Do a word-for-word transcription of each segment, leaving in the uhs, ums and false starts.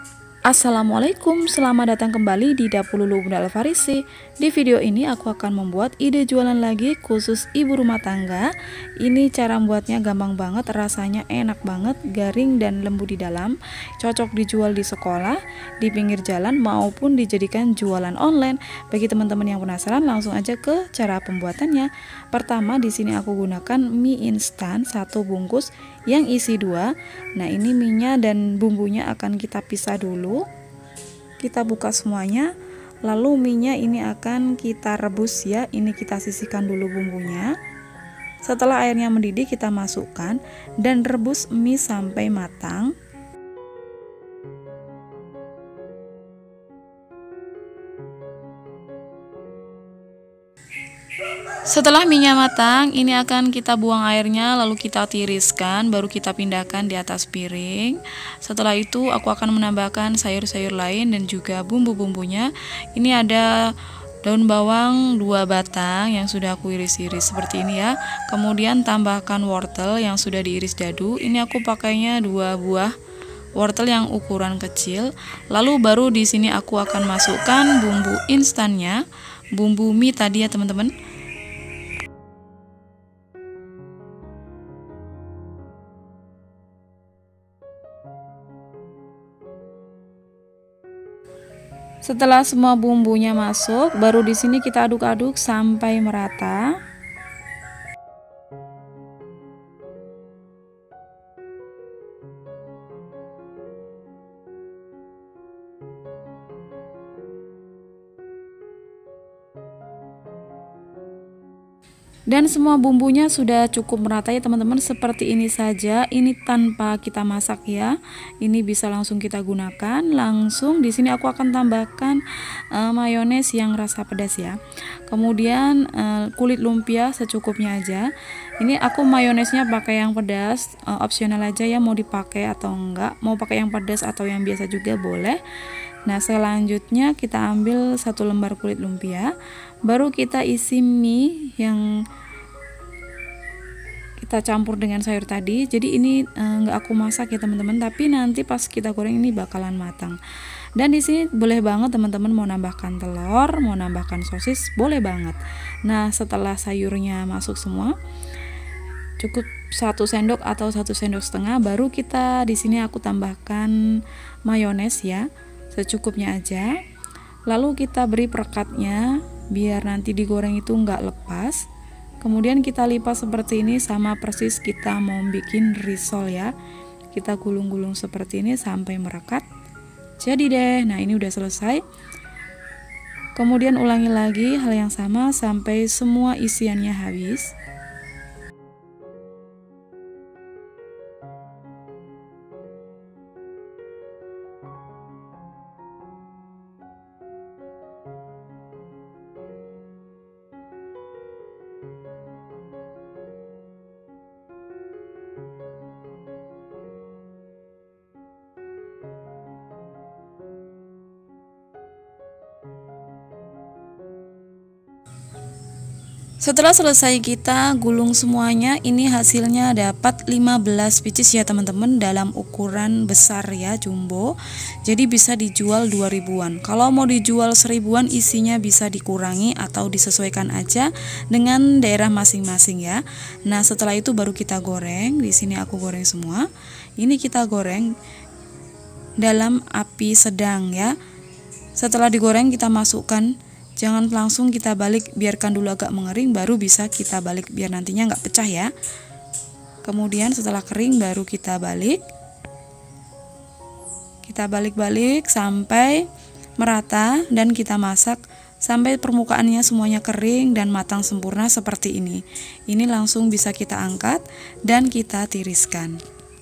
Assalamualaikum, selamat datang kembali di Dapur Lulu Bunda Alfarisi. Di video ini aku akan membuat ide jualan lagi khusus ibu rumah tangga. Ini cara membuatnya gampang banget, rasanya enak banget, garing dan lembut di dalam. Cocok dijual di sekolah, di pinggir jalan maupun dijadikan jualan online. Bagi teman-teman yang penasaran, langsung aja ke cara pembuatannya. Pertama, di sini aku gunakan mie instan satu bungkus yang isi dua. Nah, ini minyak dan bumbunya akan kita pisah dulu. Kita buka semuanya, lalu minyak ini akan kita rebus ya. Ini kita sisihkan dulu bumbunya. Setelah airnya mendidih, kita masukkan dan rebus mie sampai matang. Setelah minyak matang, ini akan kita buang airnya, lalu kita tiriskan, baru kita pindahkan di atas piring. Setelah itu aku akan menambahkan sayur-sayur lain dan juga bumbu-bumbunya. Ini ada daun bawang dua batang yang sudah aku iris-iris seperti ini ya. Kemudian tambahkan wortel yang sudah diiris dadu. Ini aku pakainya dua buah wortel yang ukuran kecil. Lalu baru di sini aku akan masukkan bumbu instannya, bumbu mie tadi ya teman-teman. Setelah semua bumbunya masuk, baru di sini kita aduk-aduk sampai merata. Dan semua bumbunya sudah cukup merata ya teman-teman, seperti ini saja. Ini tanpa kita masak ya. Ini bisa langsung kita gunakan. Langsung di sini aku akan tambahkan uh, mayones yang rasa pedas ya. Kemudian uh, kulit lumpia secukupnya aja. Ini aku mayonesnya pakai yang pedas, uh, opsional aja ya, mau dipakai atau enggak. Mau pakai yang pedas atau yang biasa juga boleh. Nah, selanjutnya kita ambil satu lembar kulit lumpia, baru kita isi mie yang kita campur dengan sayur tadi. Jadi ini enggak eh, aku masak ya teman-teman, tapi nanti pas kita goreng ini bakalan matang. Dan di sini boleh banget teman-teman mau nambahkan telur, mau nambahkan sosis, boleh banget. Nah, setelah sayurnya masuk semua, cukup satu sendok atau satu sendok setengah, baru kita di sini aku tambahkan mayones ya, secukupnya aja. Lalu kita beri perekatnya biar nanti digoreng itu nggak lepas. Kemudian kita lipat seperti ini, sama persis kita mau bikin risol ya. Kita gulung-gulung seperti ini sampai merekat. Jadi deh, nah ini udah selesai. Kemudian ulangi lagi hal yang sama sampai semua isiannya habis. Setelah selesai kita gulung semuanya, ini hasilnya dapat lima belas pieces ya teman-teman, dalam ukuran besar ya, jumbo. Jadi bisa dijual dua ribuan. Kalau mau dijual seribuan, isinya bisa dikurangi atau disesuaikan aja dengan daerah masing-masing ya. Nah, setelah itu baru kita goreng. Di sini aku goreng semua. Ini kita goreng dalam api sedang ya. Setelah digoreng kita masukkan, jangan langsung kita balik, biarkan dulu agak mengering, baru bisa kita balik biar nantinya nggak pecah ya. Kemudian setelah kering baru kita balik. Kita balik-balik sampai merata dan kita masak sampai permukaannya semuanya kering dan matang sempurna seperti ini. Ini langsung bisa kita angkat dan kita tiriskan.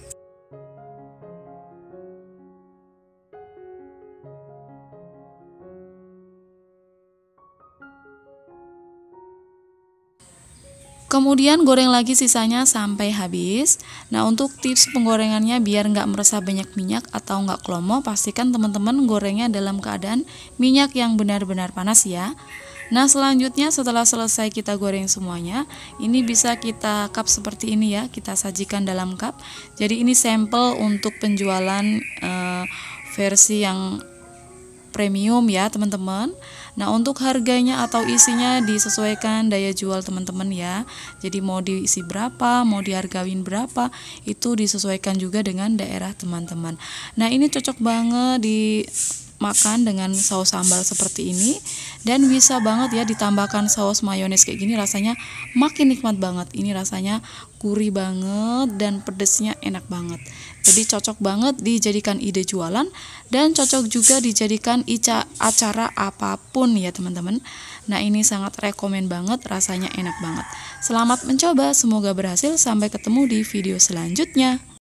Kemudian goreng lagi sisanya sampai habis. Nah, untuk tips penggorengannya biar nggak meresap banyak minyak atau nggak klomo, pastikan teman-teman gorengnya dalam keadaan minyak yang benar-benar panas ya. Nah, selanjutnya setelah selesai kita goreng semuanya, ini bisa kita cup seperti ini ya, kita sajikan dalam cup. Jadi ini sampel untuk penjualan eh, versi yang premium ya teman-teman. Nah untuk harganya atau isinya disesuaikan daya jual teman-teman ya. Jadi mau diisi berapa, mau dihargain berapa, itu disesuaikan juga dengan daerah teman-teman. Nah ini cocok banget dimakan dengan saus sambal seperti ini. Dan bisa banget ya ditambahkan saus mayones kayak gini, rasanya makin nikmat banget. Ini rasanya gurih banget dan pedesnya enak banget. Jadi cocok banget dijadikan ide jualan dan cocok juga dijadikan ica acara apapun ya teman-teman. Nah ini sangat rekomen banget, rasanya enak banget. Selamat mencoba, semoga berhasil. Sampai ketemu di video selanjutnya.